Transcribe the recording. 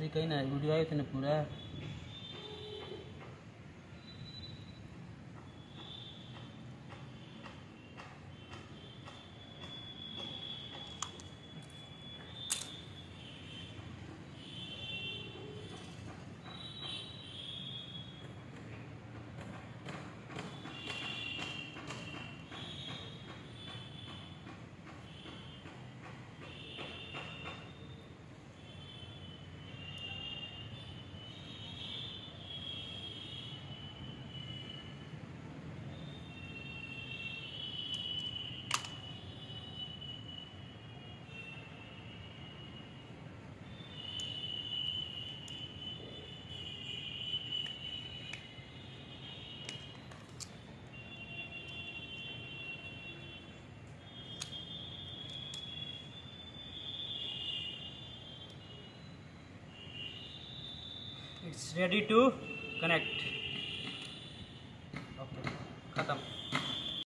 अभी कहीं ना वीडियो आए थे ना पूरा। It's ready to connect. Okay, खत्म।